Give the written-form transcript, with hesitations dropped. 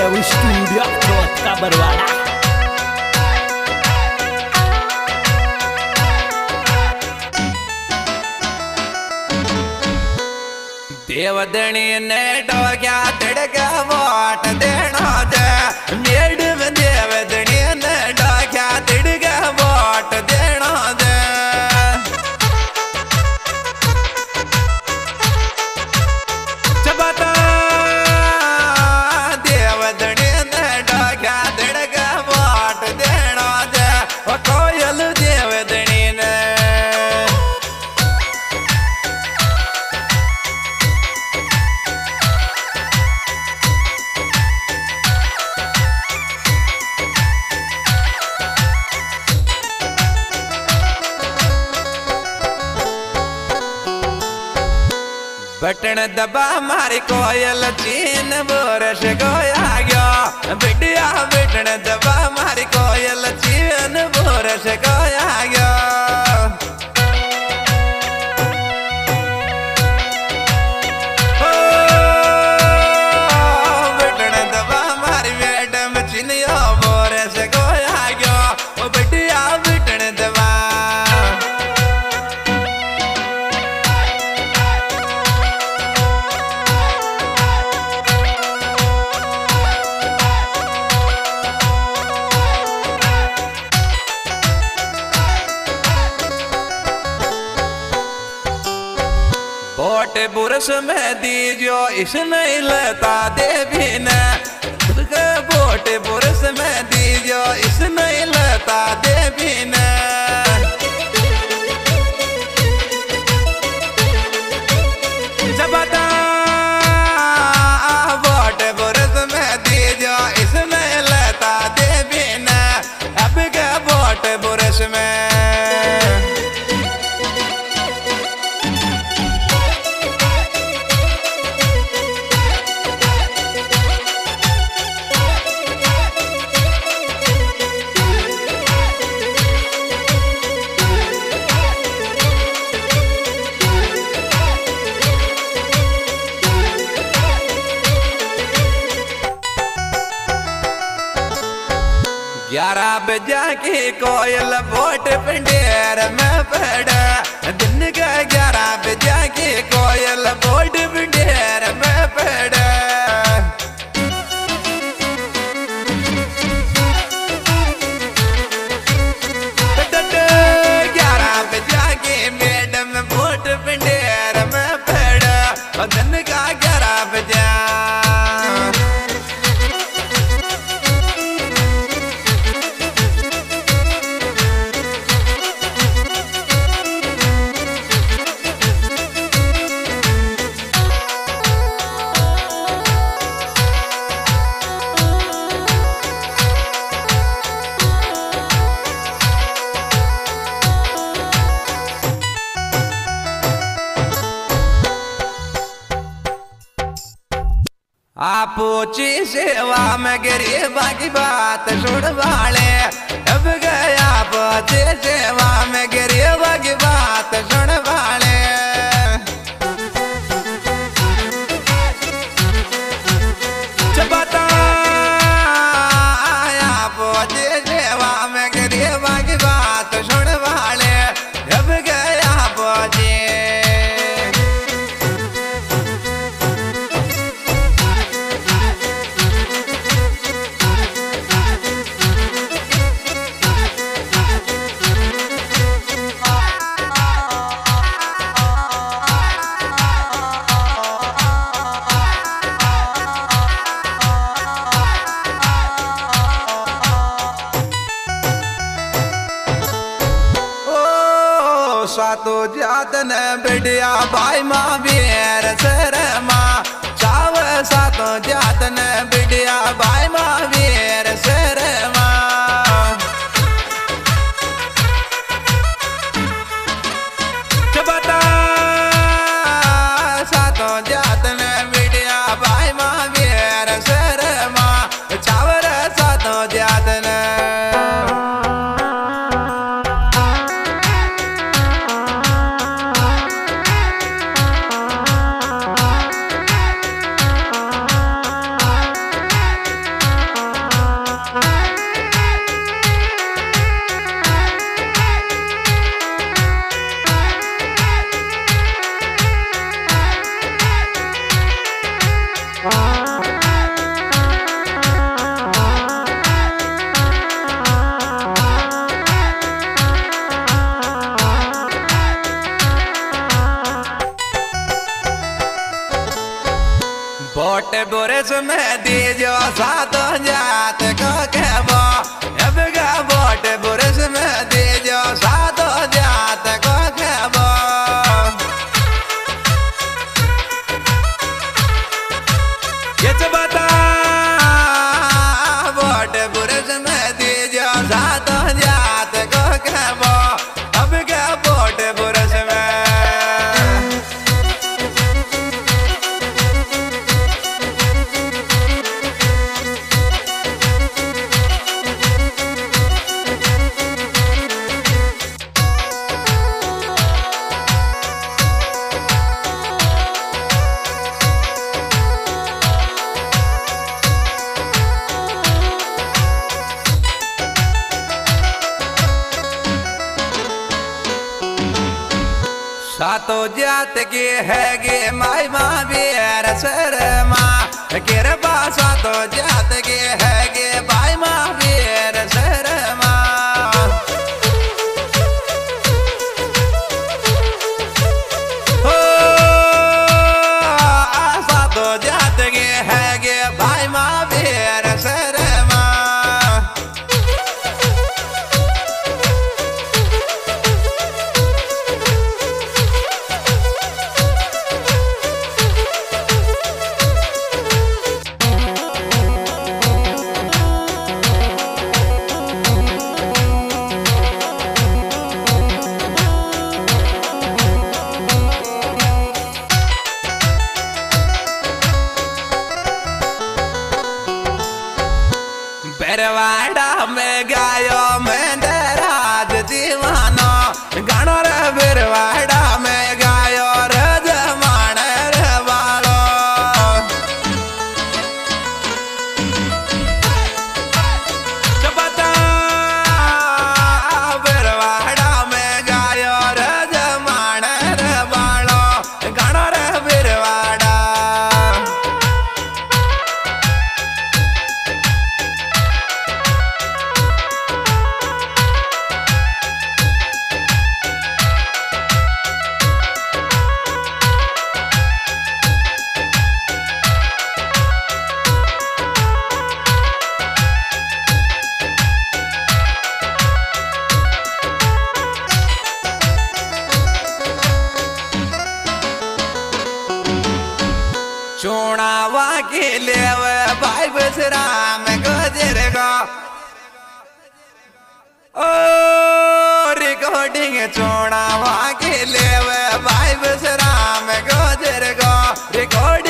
Dewi Studio Kota Berwala. देवदनी ने डोग्या तिड़का vote देना they made में देवदनी ने डोग्या तिड़का वोट देना दे चबता देवदनी ने डोग्या तिड़का वोट देना दे ओ कोयल देवदनी ने बटन दबा मारी कोयल चीन बोरश गोया गया बिटिया बटन दबा मारी कोयल चीन बोरश गोया गया बटन दबा मारी मैडम चिनिया बोरश गोया गया बिटिया बटन दबा वोट बुरस में दीजो इस नहीं लेता देवी ने वोट बुरस में दीजो इस नहीं लेता देवी ने जबता वोट बुरस में दीजो इस नहीं लेता देवी ने अब के वोट बुरस में ग्यारह बजा की कोयल वोट पिंडेर में पड़ा दिन का 11 बजा की कोयल वोट पिंडेर में पड़ा ग्यारह बजा की मैडम वोट पिंडेर में पड़ा दिन का 11 बजा आपूची सेवा में गरीबा की बात सुनवाले अब गया पूछी सेवा में गरीबा की बात सुनवाले चबता पूछी सेवा में गरीबा की बात सुनवाले अब गया पूछी सातो जातन बिटिया भाई माँ बेर सर माँ चाव सातो जातन बिटिया भाई माँ बेर सर माँ चबता सातो जातन बिटिया भाई माँ बेर सर माँ चावर सातो जातन बोट बुरस में दीजो सात जात को कहबो अब गा बोट बुरस में दीजो सात जात को कहबो ये बता बोट बुरस में दीजो सात जात को कहबो अब गा बोट बुरस में सातो जात के है गे माई माँ बेर शर्मा किरबा सातो जात के है गे माई माँ बेर शर्मा हो सातो जात के है गे भाई माँ बेर शर्मा बेरवाड़ा में गायो में राज दीवानो गानो रे बेरवाड़ा में गायो रे जमान रे वालो चपता बेरवाड़ा में गायो रे जमान रे वालो गानो रे बेरवाड़ा चोणावा के लेव भाई बसराम गुजर गो ओ रिकॉर्डिंग चोणावा के लेव भाई बसराम गुजर गो रिकॉर्ड